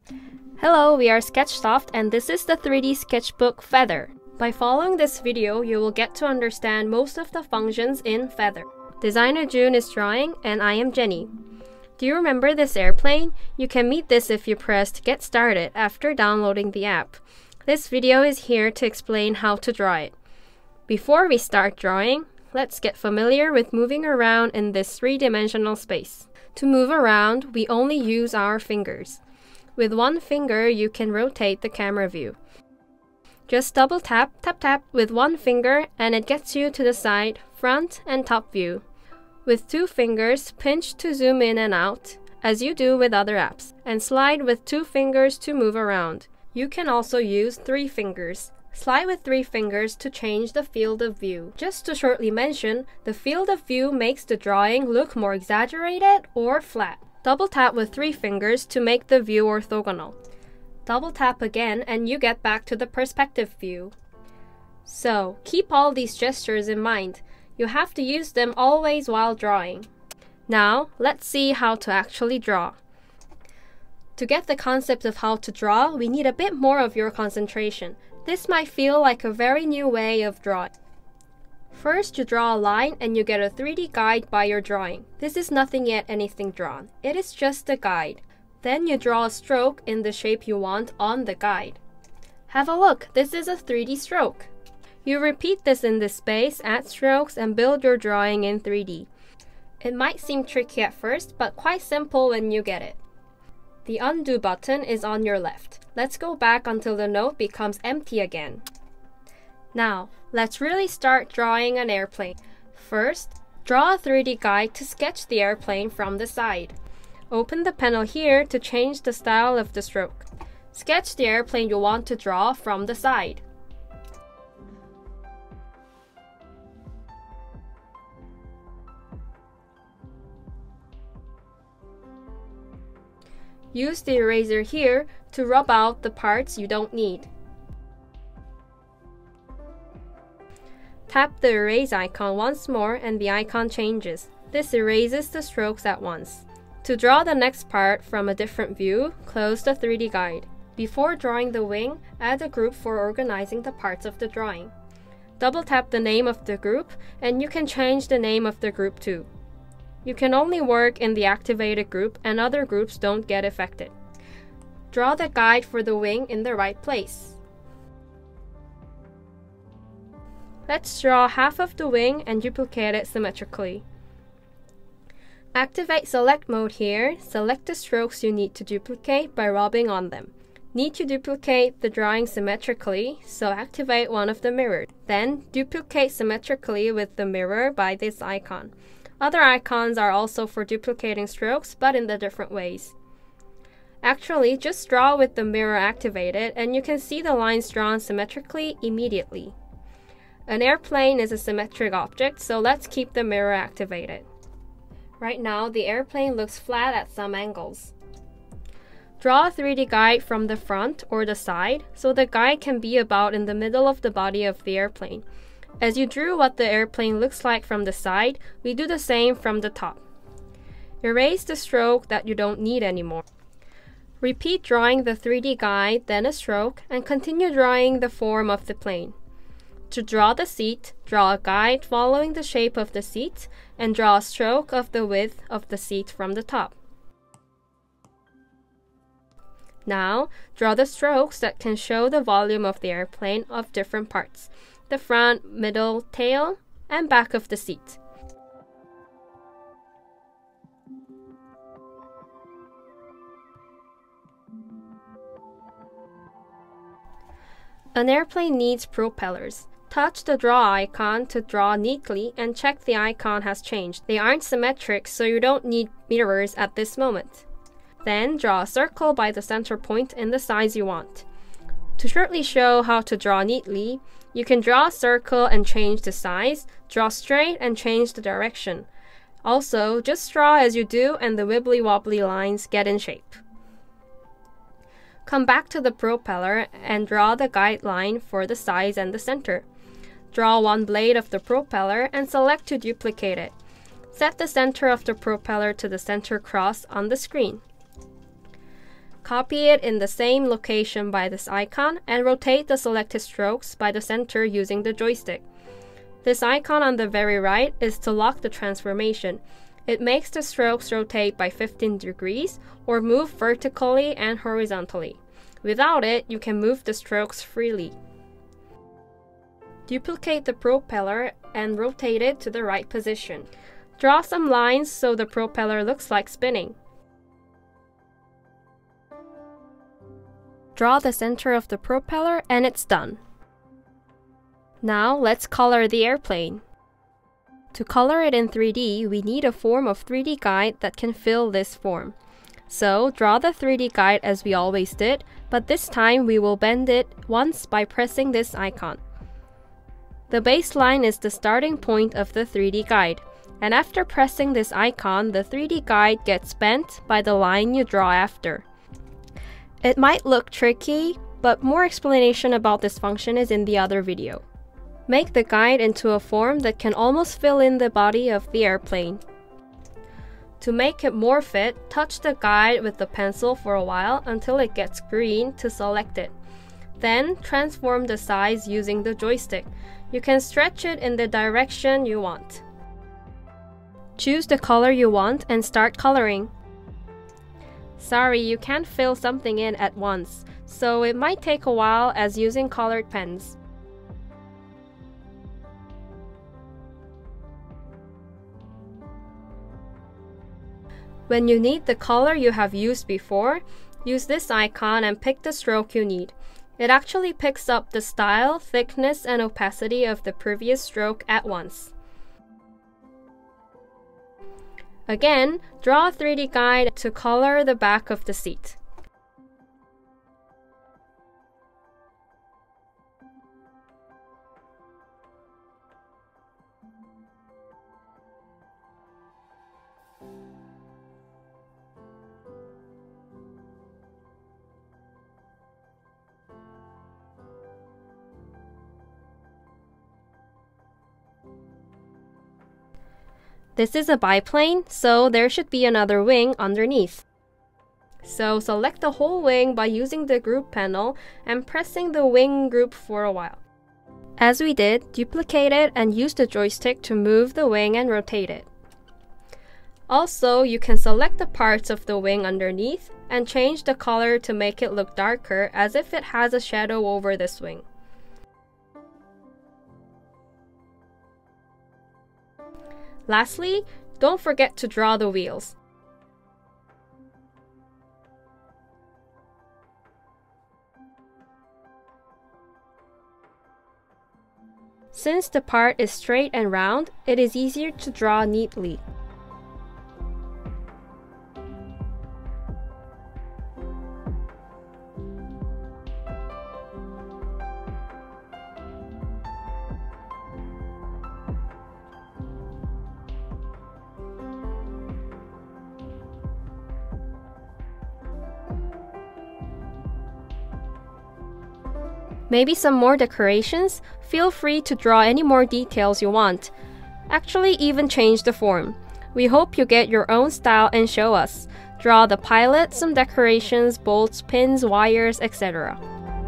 Hello, we are Sketchsoft and this is the 3D sketchbook Feather. By following this video, you will get to understand most of the functions in Feather. Designer June is drawing and I am Jenny. Do you remember this airplane? You can meet this if you pressed Get Started after downloading the app. This video is here to explain how to draw it. Before we start drawing, let's get familiar with moving around in this three-dimensional space. To move around, we only use our fingers. With one finger, you can rotate the camera view. Just double tap, tap, tap with one finger and it gets you to the side, front, and top view. With two fingers, pinch to zoom in and out, as you do with other apps, and slide with two fingers to move around. You can also use three fingers. Slide with three fingers to change the field of view. Just to shortly mention, the field of view makes the drawing look more exaggerated or flat. Double tap with three fingers to make the view orthogonal. Double tap again and you get back to the perspective view. So, keep all these gestures in mind. You have to use them always while drawing. Now, let's see how to actually draw. To get the concept of how to draw, we need a bit more of your concentration. This might feel like a very new way of drawing. First, you draw a line and you get a 3D guide by your drawing. This is nothing yet anything drawn. It is just a guide. Then you draw a stroke in the shape you want on the guide. Have a look, this is a 3D stroke. You repeat this in this space, add strokes, and build your drawing in 3D. It might seem tricky at first, but quite simple when you get it. The undo button is on your left. Let's go back until the note becomes empty again. Now, let's really start drawing an airplane. First, draw a 3D guide to sketch the airplane from the side. Open the panel here to change the style of the stroke. Sketch the airplane you want to draw from the side. Use the eraser here to rub out the parts you don't need. Tap the erase icon once more and the icon changes. This erases the strokes at once. To draw the next part from a different view, close the 3D guide. Before drawing the wing, add a group for organizing the parts of the drawing. Double tap the name of the group and you can change the name of the group too. You can only work in the activated group and other groups don't get affected. Draw the guide for the wing in the right place. Let's draw half of the wing and duplicate it symmetrically. Activate select mode here. Select the strokes you need to duplicate by rubbing on them. Need to duplicate the drawing symmetrically, so activate one of the mirrors. Then duplicate symmetrically with the mirror by this icon. Other icons are also for duplicating strokes, but in the different ways. Actually, just draw with the mirror activated and you can see the lines drawn symmetrically immediately. An airplane is a symmetric object, so let's keep the mirror activated. Right now, the airplane looks flat at some angles. Draw a 3D guide from the front or the side, so the guide can be about in the middle of the body of the airplane. As you drew what the airplane looks like from the side, we do the same from the top. Erase the stroke that you don't need anymore. Repeat drawing the 3D guide, then a stroke, and continue drawing the form of the plane. To draw the seat, draw a guide following the shape of the seat, and draw a stroke of the width of the seat from the top. Now, draw the strokes that can show the volume of the airplane of different parts. The front, middle, tail, and back of the seat. An airplane needs propellers. Touch the draw icon to draw neatly and check the icon has changed. They aren't symmetric, so you don't need mirrors at this moment. Then draw a circle by the center point in the size you want. To shortly show how to draw neatly, you can draw a circle and change the size, draw straight and change the direction. Also, just draw as you do and the wibbly-wobbly lines get in shape. Come back to the propeller and draw the guideline for the size and the center. Draw one blade of the propeller and select to duplicate it. Set the center of the propeller to the center cross on the screen. Copy it in the same location by this icon and rotate the selected strokes by the center using the joystick. This icon on the very right is to lock the transformation. It makes the strokes rotate by 15 degrees or move vertically and horizontally. Without it, you can move the strokes freely. Duplicate the propeller and rotate it to the right position. Draw some lines so the propeller looks like spinning. Draw the center of the propeller and it's done. Now let's color the airplane. To color it in 3D, we need a form of 3D guide that can fill this form. So draw the 3D guide as we always did, but this time we will bend it once by pressing this icon. The baseline is the starting point of the 3D guide, and after pressing this icon, the 3D guide gets bent by the line you draw after. It might look tricky, but more explanation about this function is in the other video. Make the guide into a form that can almost fill in the body of the airplane. To make it more fit, touch the guide with the pencil for a while until it gets green to select it. Then transform the size using the joystick. You can stretch it in the direction you want. Choose the color you want and start coloring. Sorry, you can't fill something in at once, so it might take a while as using colored pens. When you need the color you have used before, use this icon and pick the stroke you need. It actually picks up the style, thickness, and opacity of the previous stroke at once. Again, draw a 3D guide to color the back of the seat. This is a biplane, so there should be another wing underneath. So select the whole wing by using the group panel and pressing the wing group for a while. As we did, duplicate it and use the joystick to move the wing and rotate it. Also, you can select the parts of the wing underneath and change the color to make it look darker as if it has a shadow over this wing. Lastly, don't forget to draw the wheels. Since the part is straight and round, it is easier to draw neatly. Maybe some more decorations? Feel free to draw any more details you want. Actually, even change the form. We hope you get your own style and show us. Draw the pilot, some decorations, bolts, pins, wires, etc.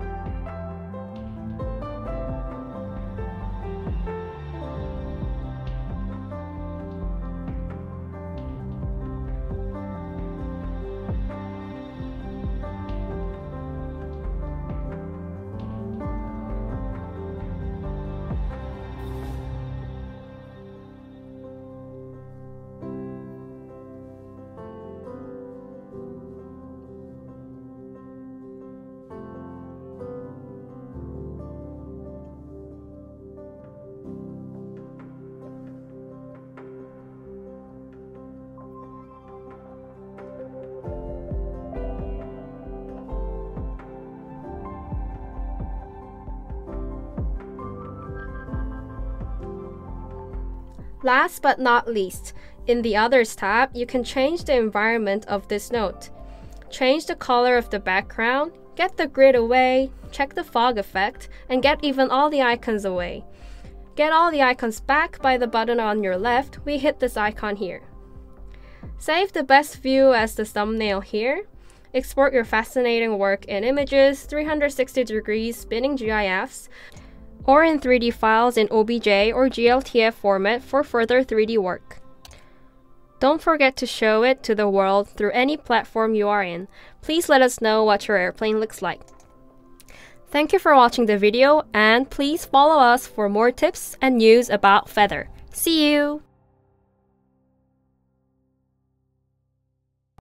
Last but not least, in the Others tab, you can change the environment of this note. Change the color of the background, get the grid away, check the fog effect, and get even all the icons away. Get all the icons back by the button on your left. We hit this icon here. Save the best view as the thumbnail here. Export your fascinating work in images, 360-degree spinning GIFs, or in 3D files in OBJ or GLTF format for further 3D work. Don't forget to show it to the world through any platform you are in. Please let us know what your airplane looks like. Thank you for watching the video, and please follow us for more tips and news about Feather. See you!